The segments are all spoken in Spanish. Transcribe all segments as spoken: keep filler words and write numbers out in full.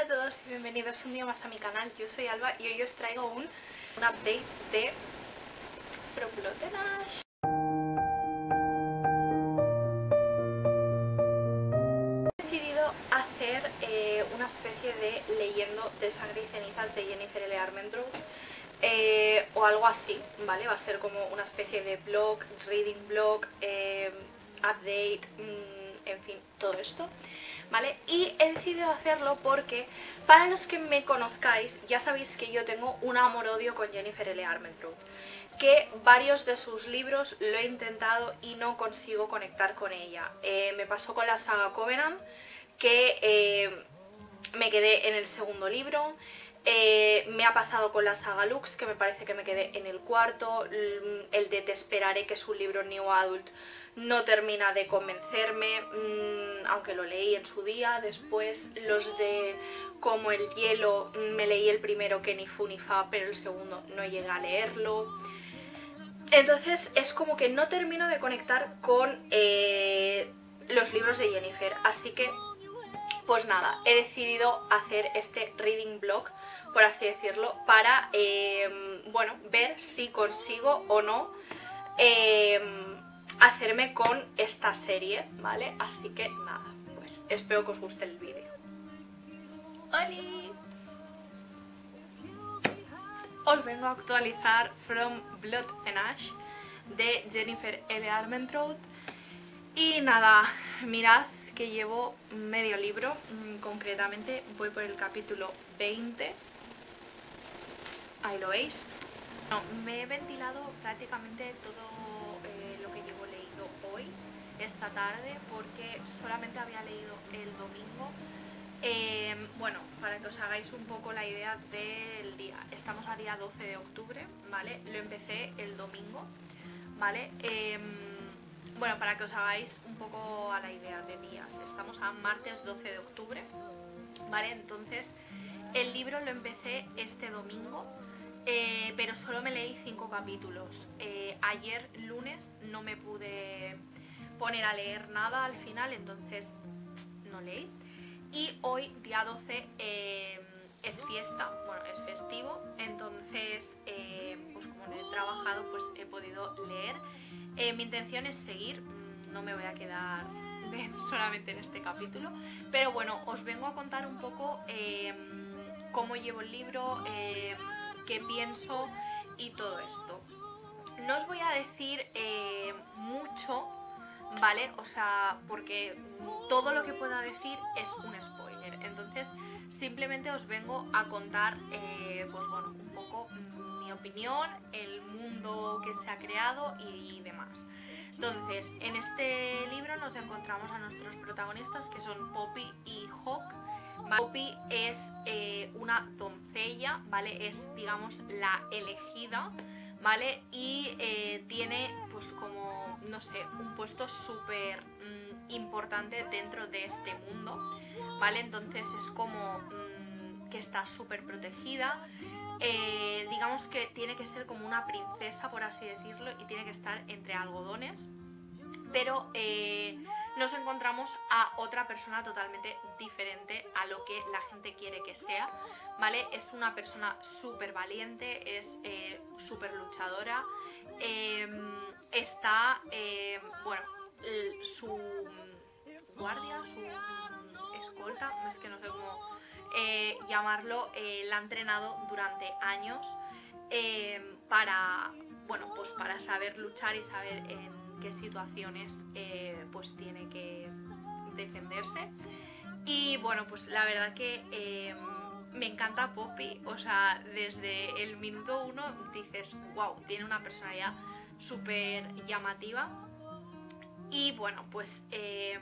a todos y bienvenidos un día más a mi canal. Yo soy Alba y hoy os traigo un, un update de Proplote Nash. He decidido hacer eh, una especie de leyendo de sangre y cenizas de Jennifer L. Armentrout eh, o algo así, ¿vale? Va a ser como una especie de blog, reading blog, eh, update, mmm, en fin, todo esto. ¿Vale? Y he decidido hacerlo porque, para los que me conozcáis, ya sabéis que yo tengo un amor-odio con Jennifer L. Armentrout, que varios de sus libros lo he intentado y no consigo conectar con ella. Eh, me pasó con la saga Covenant, que eh, me quedé en el segundo libro. Eh, me ha pasado con la saga Lux, que me parece que me quedé en el cuarto. El de Te esperaré, que es un libro New Adult, no termina de convencerme, mmm, aunque lo leí en su día. Después los de Como el hielo, me leí el primero, que ni fu ni fa, pero el segundo no llegué a leerlo. Entonces es como que no termino de conectar con eh, los libros de Jennifer, así que pues nada, he decidido hacer este reading blog, por así decirlo, para eh, bueno, ver si consigo o no eh, hacerme con esta serie, ¿vale? Así que nada, pues espero que os guste el vídeo. ¡Holi! Os vengo a actualizar From Blood and Ash de Jennifer L. Armentrout. Y nada, mirad que llevo medio libro, concretamente voy por el capítulo veinte. Ahí lo veis. No, me he ventilado prácticamente todo eh, lo que llevo leído hoy, esta tarde, porque solamente había leído el domingo. Eh, bueno, para que os hagáis un poco la idea del día, estamos a día doce de octubre, ¿vale? Lo empecé el domingo, ¿vale? Eh, bueno, para que os hagáis un poco a la idea de días, estamos a martes doce de octubre, ¿vale? Entonces el libro lo empecé este domingo. Eh, pero solo me leí cinco capítulos. Eh, ayer lunes no me pude poner a leer nada al final, entonces no leí. Y hoy, día doce, eh, es fiesta, bueno, es festivo, entonces eh, pues como no he trabajado, pues he podido leer. Eh, mi intención es seguir, no me voy a quedar solamente en este capítulo, pero bueno, os vengo a contar un poco eh, cómo llevo el libro, eh, qué pienso y todo esto. No os voy a decir eh, mucho, ¿vale? O sea, porque todo lo que pueda decir es un spoiler. Entonces, simplemente os vengo a contar, eh, pues bueno, un poco mi opinión, el mundo que se ha creado y demás. Entonces, en este libro nos encontramos a nuestros protagonistas, que son Poppy y Hawk. Poppy es eh, una doncella, ¿vale? Es, digamos, la elegida, ¿vale? Y eh, tiene, pues como, no sé, un puesto súper mmm, importante dentro de este mundo, ¿vale? Entonces es como mmm, que está súper protegida. Eh, digamos que tiene que ser como una princesa, por así decirlo, y tiene que estar entre algodones. Pero eh, nos encontramos a otra persona totalmente diferente a lo que la gente quiere que sea, ¿vale? Es una persona súper valiente, es eh, súper luchadora, eh, está, eh, bueno, su guardia, su escolta, es que no sé cómo eh, llamarlo, eh, la ha entrenado durante años eh, para, bueno, pues para saber luchar y saber en qué situaciones eh, pues tiene que defenderse. Y bueno, pues la verdad que eh, me encanta Poppy, o sea, desde el minuto uno dices, wow, tiene una personalidad súper llamativa. Y bueno, pues eh,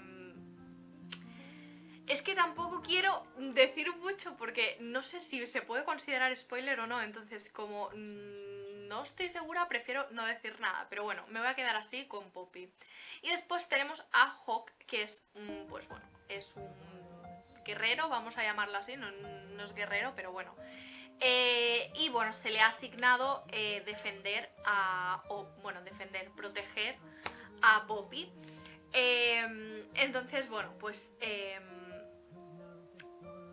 es que tampoco quiero decir mucho porque no sé si se puede considerar spoiler o no, entonces como mmm, no estoy segura, prefiero no decir nada, pero bueno, me voy a quedar así con Poppy. Y después tenemos a Hawk, que es, mmm, pues bueno, es un guerrero, vamos a llamarlo así, no, no es guerrero, pero bueno. Eh, y bueno, se le ha asignado eh, defender a, o bueno, defender, proteger a Poppy. Eh, entonces, bueno, pues... Eh,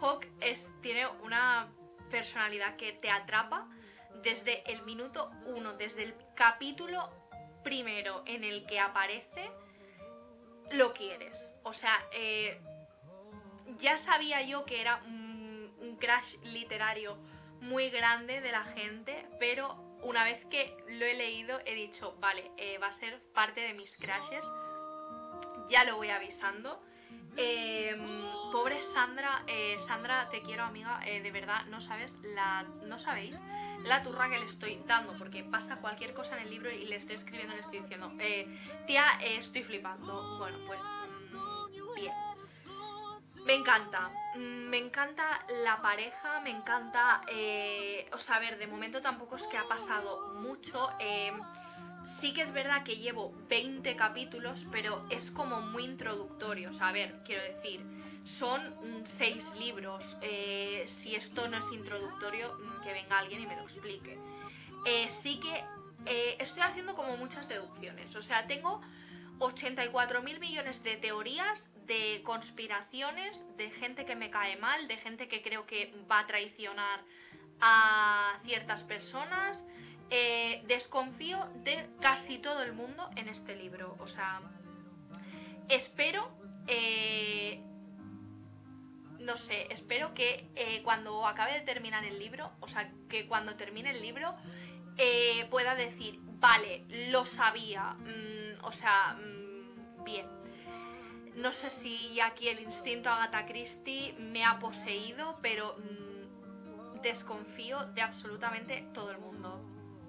Hawke es, tiene una personalidad que te atrapa desde el minuto uno, desde el capítulo primero en el que aparece, lo quieres. O sea, eh, ya sabía yo que era un, un crush literario muy grande de la gente, pero una vez que lo he leído he dicho, vale, eh, va a ser parte de mis crushes, ya lo voy avisando. Eh, pobre Sandra, eh, Sandra, te quiero, amiga, eh, de verdad, no sabes la, no sabéis la turra que le estoy dando, porque pasa cualquier cosa en el libro y le estoy escribiendo, le estoy diciendo, eh, tía, eh, estoy flipando. Bueno, pues mmm, bien. Me encanta, me encanta la pareja, me encanta, eh, o sea, a ver, de momento tampoco es que ha pasado mucho. eh, Sí que es verdad que llevo veinte capítulos, pero es como muy introductorio. O sea, a ver, quiero decir, son seis libros. Eh, si esto no es introductorio, que venga alguien y me lo explique. Eh, sí que eh, estoy haciendo como muchas deducciones. O sea, tengo ochenta y cuatro mil millones de teorías, de conspiraciones, de gente que me cae mal, de gente que creo que va a traicionar a ciertas personas. Eh, desconfío de casi todo el mundo en este libro. O sea, espero, eh, no sé, espero que eh, cuando acabe de terminar el libro, o sea, que cuando termine el libro eh, pueda decir, vale, lo sabía, mm, o sea, mm, bien. No sé si aquí el instinto Agatha Christie me ha poseído, pero mmm, desconfío de absolutamente todo el mundo.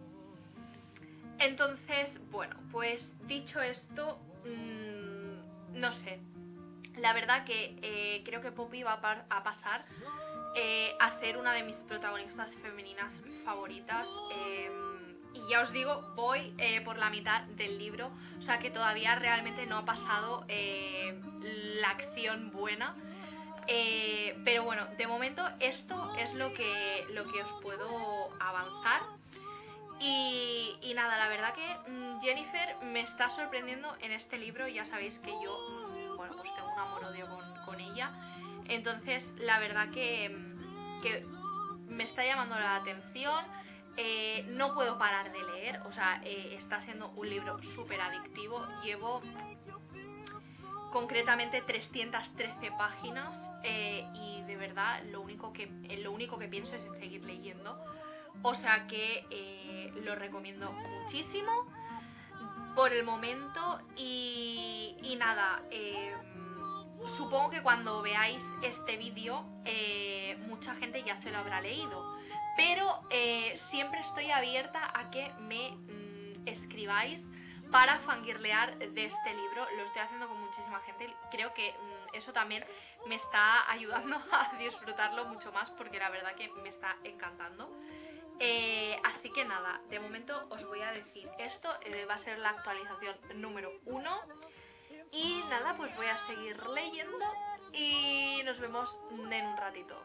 Entonces, bueno, pues dicho esto, mmm, no sé, la verdad que eh, creo que Poppy va a, a pasar eh, a ser una de mis protagonistas femeninas favoritas. Eh, y ya os digo, voy eh, por la mitad del libro, o sea que todavía realmente no ha pasado eh, la acción buena. Eh, pero bueno, de momento esto es lo que, lo que os puedo avanzar. Y, y nada, la verdad que mmm, Jennifer me está sorprendiendo en este libro. Ya sabéis que yo, mmm, bueno, pues tengo un amor-odio con, con ella. Entonces, la verdad que, que me está llamando la atención. Eh, no puedo parar de leer, o sea, eh, está siendo un libro súper adictivo. Llevo concretamente trescientas trece páginas eh, y de verdad lo único, que, eh, lo único que pienso es en seguir leyendo. O sea que eh, lo recomiendo muchísimo por el momento. Y, y nada, eh, supongo que cuando veáis este vídeo eh, mucha gente ya se lo habrá leído. Pero eh, siempre estoy abierta a que me mmm, escribáis para fangirlear de este libro. Lo estoy haciendo con muchísima gente. Creo que mmm, eso también me está ayudando a disfrutarlo mucho más, porque la verdad que me está encantando. Eh, así que nada, de momento os voy a decir esto, eh, va a ser la actualización número uno. Y nada, pues voy a seguir leyendo y nos vemos en un ratito.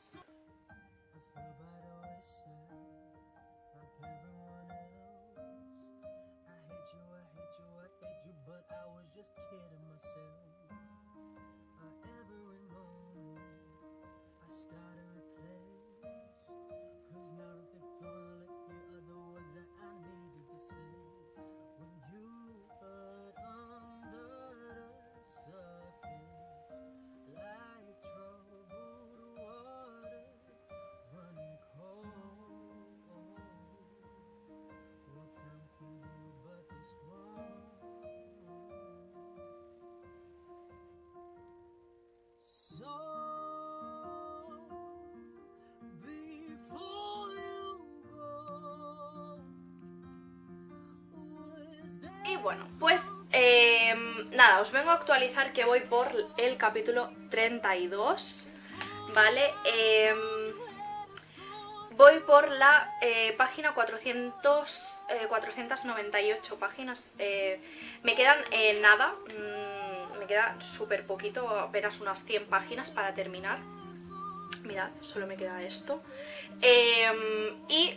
Y bueno, pues eh, nada, os vengo a actualizar que voy por el capítulo treinta y dos, ¿vale? Eh, voy por la eh, página cuatrocientos, eh, cuatrocientas noventa y ocho páginas. Eh, me quedan eh, nada, mmm, me queda súper poquito, apenas unas cien páginas para terminar. Mirad, solo me queda esto. Eh, y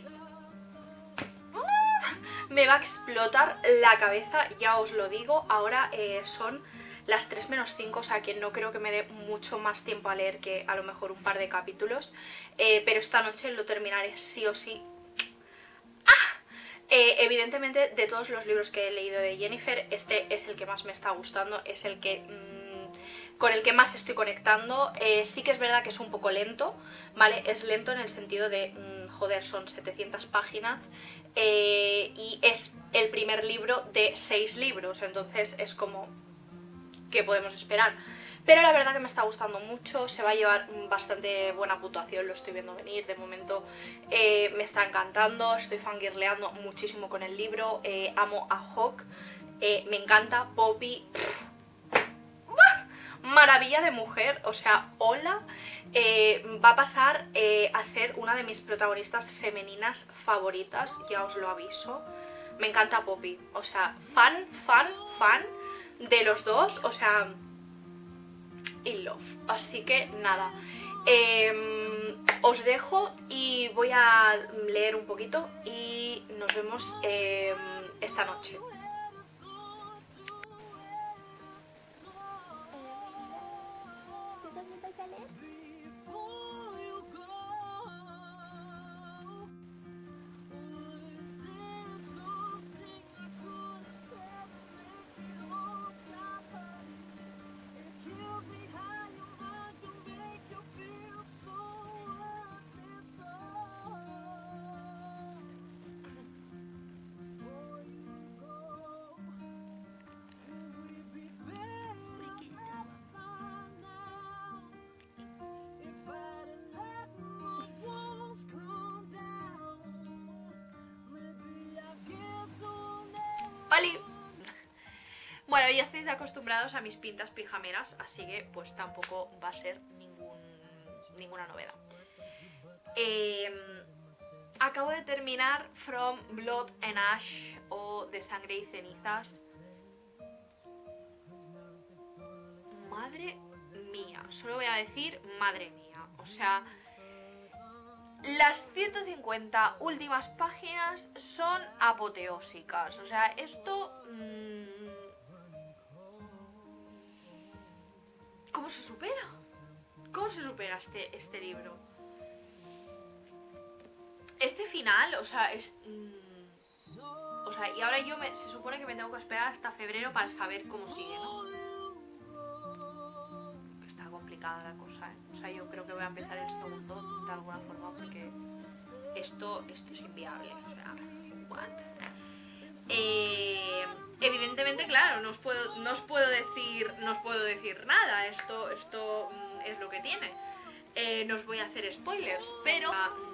me va a explotar la cabeza, ya os lo digo. Ahora eh, son las tres menos cinco, o sea que no creo que me dé mucho más tiempo a leer que a lo mejor un par de capítulos, eh, pero esta noche lo terminaré sí o sí. ¡Ah! Eh, evidentemente, de todos los libros que he leído de Jennifer, este es el que más me está gustando, es el que... Mmm, con el que más estoy conectando. Eh, sí que es verdad que es un poco lento, ¿vale? Es lento en el sentido de, mmm, joder, son setecientas páginas eh, y es el primer libro de seis libros, entonces es como... ¿qué podemos esperar? Pero la verdad que me está gustando mucho, se va a llevar bastante buena puntuación, lo estoy viendo venir, de momento eh, me está encantando, estoy fangirleando muchísimo con el libro, eh, amo a Hawk, eh, me encanta, Poppy, maravilla de mujer, o sea, hola, eh, va a pasar eh, a ser una de mis protagonistas femeninas favoritas, ya os lo aviso, me encanta Poppy, o sea, fan, fan, fan de los dos, o sea... in love. Así que nada, eh, os dejo y voy a leer un poquito y nos vemos eh, esta noche. ¡Holi! Bueno, ya estáis acostumbrados a mis pintas pijameras, así que pues tampoco va a ser ningún, ninguna novedad. Eh, acabo de terminar From Blood and Ash, o De Sangre y Cenizas. Madre mía, solo voy a decir madre mía, o sea... las ciento cincuenta últimas páginas son apoteósicas, o sea, esto... Mmm, ¿cómo se supera? ¿Cómo se supera este, este libro? Este final, o sea, es... Mmm, o sea, y ahora yo me, se supone que me tengo que esperar hasta febrero para saber cómo sigue, ¿no? Está complicada la cosa, ¿eh? O sea, yo creo que voy a empezar el segundo de alguna forma porque esto, esto es inviable, o sea, what? Eh, evidentemente, claro, no os puedo, no os puedo decir, no os puedo decir nada, esto, esto mm, es lo que tiene. Eh, no os voy a hacer spoilers, pero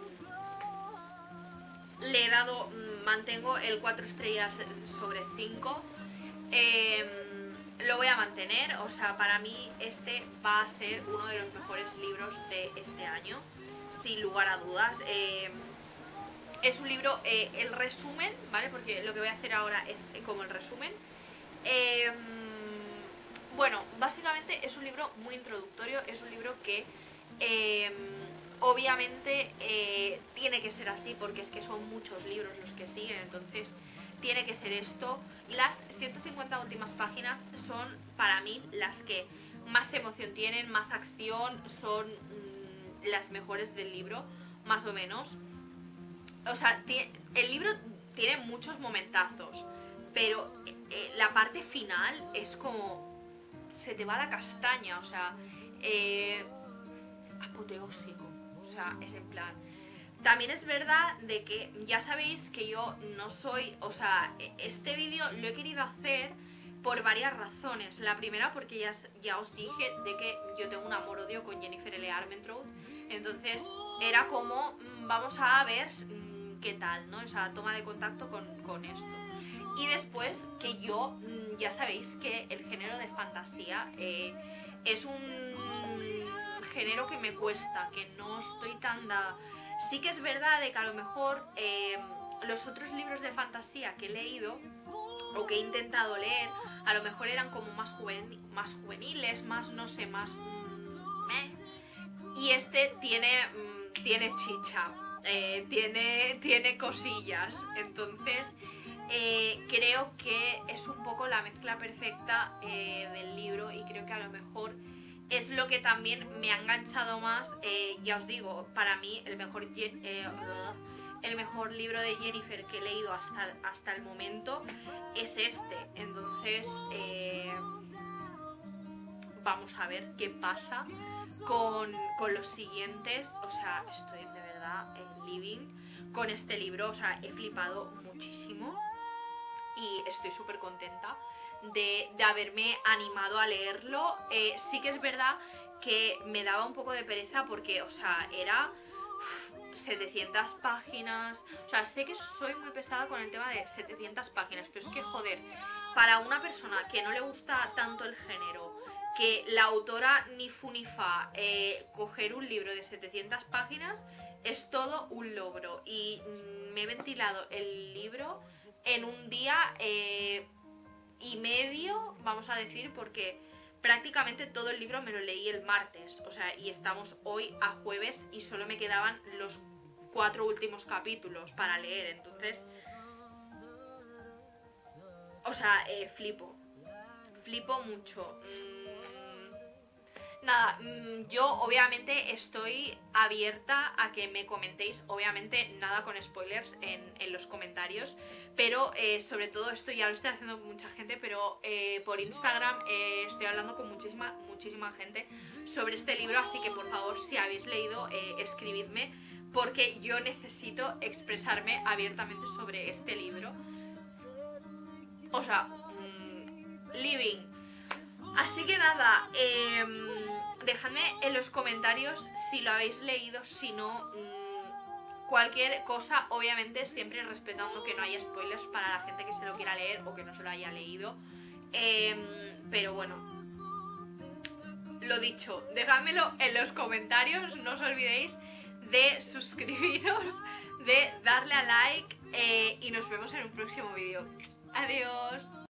mm, le he dado, mm, mantengo el cuatro estrellas sobre cinco. Eh, lo voy a mantener, o sea, para mí este va a ser uno de los mejores libros de este año, sin lugar a dudas. Eh, es un libro, eh, el resumen, ¿vale? Porque lo que voy a hacer ahora es eh, como el resumen. Eh, bueno, básicamente es un libro muy introductorio, es un libro que eh, obviamente eh, tiene que ser así porque es que son muchos libros los que siguen, entonces tiene que ser esto. Las ciento cincuenta últimas páginas son para mí las que más emoción tienen, más acción, son mmm, las mejores del libro, más o menos. O sea, el libro tiene muchos momentazos, pero eh, la parte final es como... se te va la castaña, o sea... Eh, apoteósico, o sea, es en plan... También es verdad de que ya sabéis que yo no soy... o sea, este vídeo lo he querido hacer por varias razones. La primera porque ya, ya os dije de que yo tengo un amor-odio con Jennifer L. Armentrout. Entonces era como, vamos a ver qué tal, ¿no? Esa toma de contacto con, con esto. Y después que yo, ya sabéis que el género de fantasía eh, es un género que me cuesta, que no estoy tan... da... Sí que es verdad de que a lo mejor eh, los otros libros de fantasía que he leído o que he intentado leer, a lo mejor eran como más, juvenil, más juveniles, más no sé, más... Meh. Y este tiene, tiene chicha, eh, tiene, tiene cosillas, entonces eh, creo que es un poco la mezcla perfecta eh, del libro y creo que a lo mejor es lo que también me ha enganchado más. Eh, ya os digo, para mí el mejor, eh, el mejor libro de Jennifer que he leído hasta, hasta el momento es este. Entonces eh, vamos a ver qué pasa con, con los siguientes. O sea, estoy de verdad en living con este libro. O sea, he flipado muchísimo y estoy súper contenta de, de haberme animado a leerlo. Eh, sí que es verdad que me daba un poco de pereza porque, o sea, era uf, setecientas páginas. O sea, sé que soy muy pesada con el tema de setecientas páginas, pero es que, joder, para una persona que no le gusta tanto el género, que la autora ni fu ni fa, eh, coger un libro de setecientas páginas es todo un logro. Y mm, me he ventilado el libro en un día eh, y medio, vamos a decir, porque prácticamente todo el libro me lo leí el martes. O sea, y estamos hoy a jueves y solo me quedaban los cuatro últimos capítulos para leer. Entonces, o sea, eh, flipo. Flipo mucho. Nada, yo obviamente estoy abierta a que me comentéis, obviamente nada con spoilers en, en los comentarios, pero eh, sobre todo esto ya lo estoy haciendo con mucha gente, pero eh, por Instagram eh, estoy hablando con muchísima, muchísima gente sobre este libro, así que por favor, si habéis leído, eh, escribidme, porque yo necesito expresarme abiertamente sobre este libro. O sea, mmm, living. Así que nada, eh, dejadme en los comentarios si lo habéis leído, si no, mmm, cualquier cosa, obviamente siempre respetando que no haya spoilers para la gente que se lo quiera leer o que no se lo haya leído. Eh, pero bueno, lo dicho, dejádmelo en los comentarios, no os olvidéis de suscribiros, de darle a like eh, y nos vemos en un próximo vídeo. Adiós.